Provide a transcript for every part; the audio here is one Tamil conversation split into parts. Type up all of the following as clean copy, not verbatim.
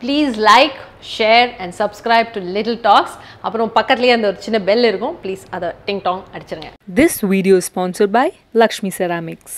Please like, share and subscribe to Little Talks. அப்புறம் பக்கத்துலயே அந்த ஒரு சின்ன பெல் இருக்கும். Please அத டிங் டாங் அடிச்சிருங்க. This video is sponsored by Lakshmi Ceramics.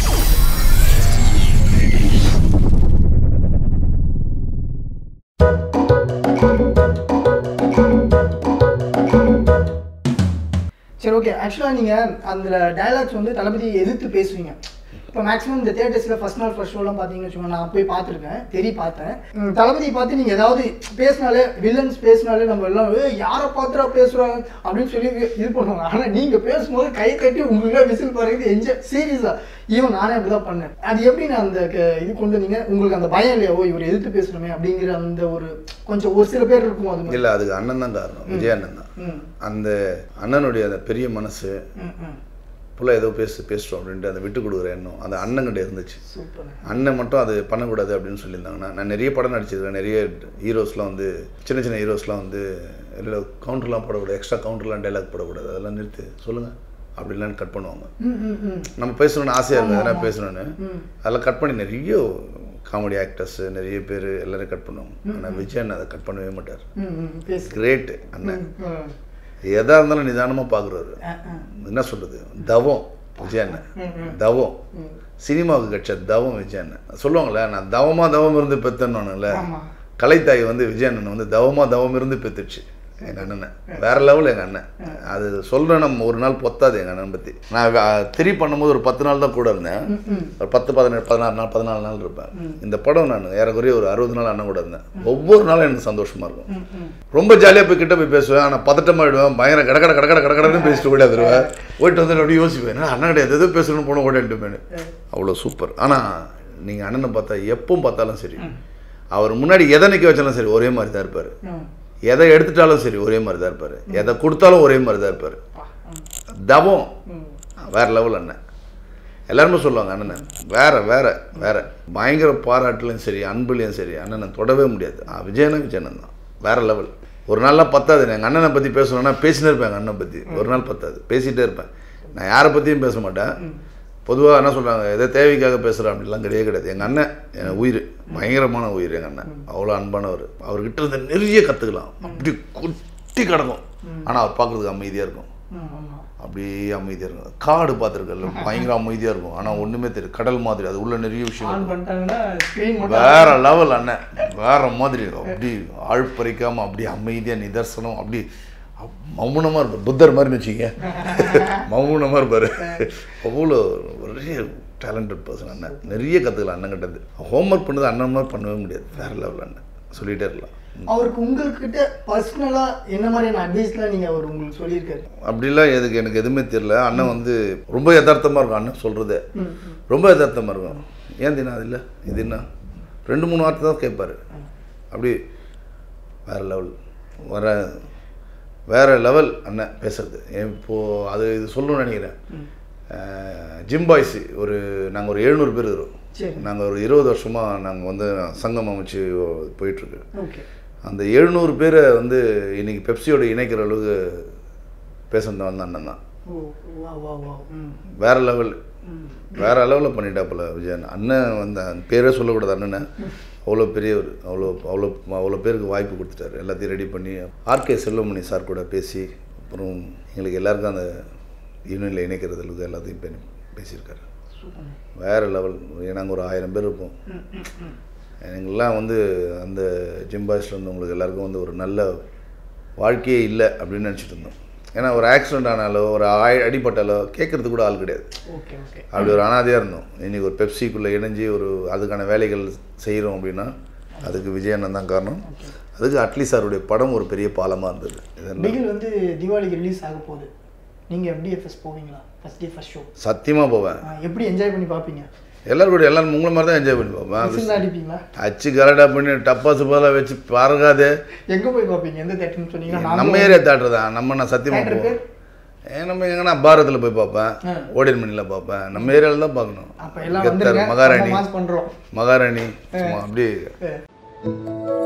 சரி ஓகே ஆக்சுவலாக நீங்கள் அந்த டயலாக்ஸ் வந்து தளபதியை எதிர்த்து பேசுவீங்க. இப்போ மேக்ஸிமம் இந்த தியேட்டர்ஸில் ஃபஸ்ட் நாள் ஃபர்ஸ்ட் ஷோலாம் பார்த்தீங்கன்னு வச்சுக்கோங்க, நான் போய் பார்த்துருக்கேன், பார்த்தேன். தளபதியை பார்த்து நீங்கள் ஏதாவது பேசினாலே, வில்லன்ஸ் பேசினாலே நம்ம எல்லாம் யாரை பார்த்துறா பேசுகிறாங்க அப்படின்னு சொல்லி இது பண்ணுவாங்க. ஆனால் நீங்கள் பேசும்போது கை கட்டி உங்களுக்கே விசில் பாருங்க என்ஜாய் சீரியஸாக. ஈவன் நானே அப்படி தான் பண்ணேன். அது எப்படி நான் அந்த இது கொண்டு நீங்கள் உங்களுக்கு அந்த பயம் இல்லையா, இவர் எதிர்த்து பேசணுமே அப்படிங்கிற அந்த ஒரு கொஞ்சம் ஒரு சில பேர் இருக்கும். அது இல்லை, அதுக்கு அண்ணன் தான் காரணம், விஜய் அண்ணன் தான். அந்த அண்ணனுடைய அந்த பெரிய மனசு ஃபுல்லாக ஏதோ பேசுகிறோம் அப்படின்ட்டு அதை விட்டு கொடுக்குற எண்ணம் அந்த அண்ணன்கிட்ட இருந்துச்சு. அண்ணன் மட்டும் அது பண்ணக்கூடாது அப்படின்னு சொல்லியிருந்தாங்கன்னா, நான் நிறைய படம் நடிச்சிருக்கேன். நிறைய ஹீரோஸ்லாம் வந்து சின்ன சின்ன ஹீரோஸ்லாம் வந்து இல்லை கவுண்டர்லாம் போடக்கூடாது, எக்ஸ்ட்ரா கவுண்டர்லாம் டைலாக் போடக்கூடாது, அதெல்லாம் நிறுத்து சொல்லுங்கள் அப்படின்லாம் கட் பண்ணுவாங்க. நம்ம பேசணுன்னு ஆசையாக இருக்குது, அதெல்லாம் பேசணுன்னு அதெல்லாம் கட் பண்ணி நிறைய காமெடி ஆக்டர்ஸ் நிறைய பேர் எல்லோரும் கட் பண்ணுவாங்க. ஆனால் விஜய் அண்ணன் அதை கட் பண்ணவே மாட்டார். கிரேட்டு அண்ணன், எதாக இருந்தாலும் நிதானமாக பார்க்குறாரு. என்ன சொல்கிறது, தவம் விஜய் அண்ணன், தவம் சினிமாவுக்கு கட்ச தவம் விஜய் அண்ணன். சொல்லுவாங்களே, நான் தவம் இருந்து பெற்றுன்னு கலைத்தாய் வந்து விஜய் அண்ணன் வந்து தவம் இருந்து பெற்றுச்சு எங்கள் அண்ணனை. வேறு லெவல் எங்கள் அண்ணன். அது சொல்கிறேன், நம்ம ஒரு நாள் பொத்தாது எங்கள் அண்ணன் பற்றி. நான் திரி பண்ணும்போது ஒரு 10 நாள் தான் கூட இருந்தேன். ஒரு 10, 17, 16 நாள் 14 நாள் இருப்பேன். இந்த படம் நான் ஏறக்குறைய ஒரு 60 நாள் அண்ணன் கூட இருந்தேன். ஒவ்வொரு நாளும் எனக்கு சந்தோஷமாக இருக்கும். ரொம்ப ஜாலியாக போய் கிட்ட போய் பேசுவேன். ஆனால் பதட்டமாகிடுவேன், பயங்கர கடக்கடன்னு பேசிட்டு கூட வருவேன். போயிட்டு வந்து அப்படி யோசிப்பேன், அண்ணன் கிடையாது எதோ பேசணும்னு போன ஓடிட்டுமேனு. அவ்வளோ சூப்பர். ஆனால் நீங்கள் அண்ணனை பார்த்தா எப்பவும் பார்த்தாலும் சரி, அவர் முன்னாடி எதை நிற்க வச்சாலும் சரி ஒரே மாதிரி தான் இருப்பார். எதை எடுத்துட்டாலும் சரி ஒரே மாதிரி தான் இருப்பார். எதை கொடுத்தாலும் ஒரே மாதிரி தான் இருப்பார். தவம் வேறு லெவல் அண்ணன். எல்லாருமே சொல்லுவாங்க அண்ணனை வேற பயங்கர பாராட்டுலையும் சரி அன்புலையும் சரி அண்ணனை தொடவே முடியாது. விஜயண்ணன் தான் வேறு லெவல். ஒரு நாள்லாம் பத்தாது, எங்கள் அண்ணனை பற்றி பேசணுன்னா பேசினே இருப்பேன். எங்கள் அண்ணனை பற்றி ஒரு நாள் பத்தாது, பேசிகிட்டே இருப்பேன். நான் யாரை பற்றியும் பேச மாட்டேன். பொதுவாக என்ன சொல்கிறாங்க, எதை தேவைக்காக பேசுகிறேன் அப்படின்லாம் கிடையாது. எங்கள் அண்ணன் என் உயிர், பயங்கரமான உயிர் எங்கள் அண்ணன். அவ்வளோ அன்பானவர். அவர்கிட்ட இருந்து நிறைய கற்றுக்கலாம். அப்படி கொட்டி கிடக்கும். ஆனால் அவர் பார்க்குறதுக்கு அமைதியாக இருக்கும். அப்படியே அமைதியாக இருக்கும். காடு பார்த்துருக்கல, பயங்கர அமைதியாக இருக்கும். ஆனால் ஒன்றுமே தெரியும், கடல் மாதிரி. அது உள்ள நிறைய விஷயம் வேற லெவல் அண்ணன், வேற மாதிரி. அப்படி ஆழ்பறிக்காமல் அப்படி அமைதியாக நிதர்சனம், அப்படி மௌனமாக இருப்பார். புத்தர் மாதிரி வச்சுக்க, மௌனமாக இருப்பார். அவ்வளோ நிறைய டேலண்டட் பர்சன் அண்ணன். நிறைய கற்றுக்கலாம் அண்ணன்கிட்ட. ஹோம்ஒர்க் பண்ணது அண்ணன் மாதிரி பண்ணவே முடியாது. வேறு லெவல் அண்ணன், சொல்லிகிட்டே இருக்கலாம். அவருக்கு உங்கள்கிட்ட பர்சனலாக என்ன மாதிரியான அட்வைஸ்லாம் நீங்கள் அவர் உங்களுக்கு சொல்லியிருக்காரு? அப்படிலாம் எனக்கு எதுவுமே தெரியல. அண்ணன் வந்து ரொம்ப யதார்த்தமாக இருக்கும். அண்ணன் சொல்கிறது ரொம்ப யதார்த்தமாக இருக்கும். ஏன் தினா அது இல்லை இது என்ன 2-3 வார்த்தை தான் கேட்பார். அப்படி வேறு லெவல் வேறு லெவல் அண்ணன் பேசுறது. இப்போது அது இது சொல்லணும்னு நினைக்கிறேன். ஜிம் பாய்ஸ் நாங்கள் ஒரு 700 பேர் இருக்கிறோம். நாங்கள் ஒரு 20 வருஷமாக நாங்கள் வந்து சங்கம் அமைச்சு போயிட்டுருக்கு. அந்த 700 பேரை வந்து இன்றைக்கி பெப்சியோட இணைக்கிற அளவுக்கு பேசுனது வந்து அண்ணன் தான். வேறு லெவலில் பண்ணிட்டாப்புல விஜயன் அண்ணன். வந்து அந்த பேரே சொல்லக்கூடாது அண்ணனை. அவ்வளோ பெரியவர். அவ்வளோ பேருக்கு வாய்ப்பு கொடுத்துட்டாரு. எல்லாத்தையும் ரெடி பண்ணி ஆர்கே செல்வமணி சார் கூட பேசி, அப்புறம் எங்களுக்கு எல்லாருக்கும் அந்த யூனியனில் இணைக்கிறது அளவுக்கு எல்லாத்தையும் பேசியிருக்காரு. வேறு லெவல். நாங்கள் ஒரு 1000 பேர் இருப்போம். எங்கெல்லாம் வந்து அந்த ஜிம் பாய்ஸில் வந்து உங்களுக்கு எல்லாருக்கும் வந்து ஒரு நல்ல வாழ்க்கையே இல்லை அப்படின்னு நினச்சிட்டு இருந்தோம். ஏன்னா ஒரு ஆக்சிடெண்ட் ஆனாலோ ஒரு அடிப்பட்டாலோ கேட்குறதுக்கு கூட ஆள் கிடையாது. அப்படி ஒரு அனாதையாக இருந்தோம். இன்றைக்கி ஒரு பெப்சிக்குள்ளே இணைஞ்சி அதுக்கான வேலைகள் செய்கிறோம் அப்படின்னா அதுக்கு விஜய் அண்ணன் தான் காரணம். அதுக்கு அட்லி சாருடைய படம் ஒரு பெரிய பாலமாக இருந்தது. பிகில் வந்து தீபாவளிக்கு ரிலீஸ் ஆக போகுது. நீங்கள் FDFS போவீங்களா? First day first show? சத்தியமாக போவேன். எப்படி என்ஜாய் பண்ணி பார்ப்பீங்க? எல்லாரும் உங்களை மாதிரி தான் என்ஜாய் பண்ணி பார்ப்பேன். அடிப்பீங்களா? அச்சு கரெக்டாக பண்ணி டப்பா சுப்பாலாம் வச்சு பாருங்காது. எங்கே போய் பார்ப்பீங்க? எந்த தேட்டர்னு சொன்னீங்கன்னா நம்ம ஏரியா தேட்டர் தான். நான் சத்தியமாக போவேன். நம்ம எங்கன்னா பாரத்தில் போய் பார்ப்பேன், ஓடியன் மணியில் பார்ப்பேன். நம்ம ஏரியாவில் தான் பார்க்கணும். மகாராணி மகாராணி அப்படி